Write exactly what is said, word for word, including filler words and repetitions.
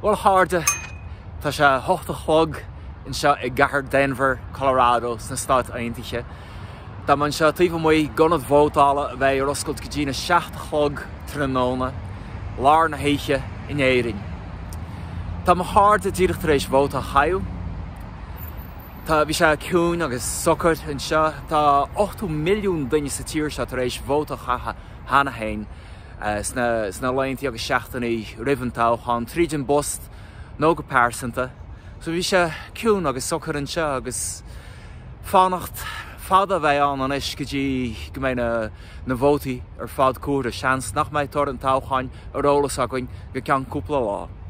Well háde tá sé hocht a chlog in seo i gcathair Denver, Colorado sna Stát Aontaithe. Tá man seo taobh amuigh gunad vótála a bheith ar oscailt go dtí na seacht chlog tróna, lár na héiche in éireann. Tá mo háde díreach tar éis vóta chaú. Tá bhí sé ciún agus sochart in seo tá ochtú milliún duine sa tír seo tar éis vóta chacha hána hain. Uh, sna, sna lainti agus seachtaí rivantá chun trídin bost nó go pásanta. So bhí sé ciún agus sochar an seo agus fánacht fada bheith an an is go dtí go mbeidh na, na vótaí ar fád cuair a seans nach mbeidh tar an táchain ar ólas againn go ceann cúpla lá.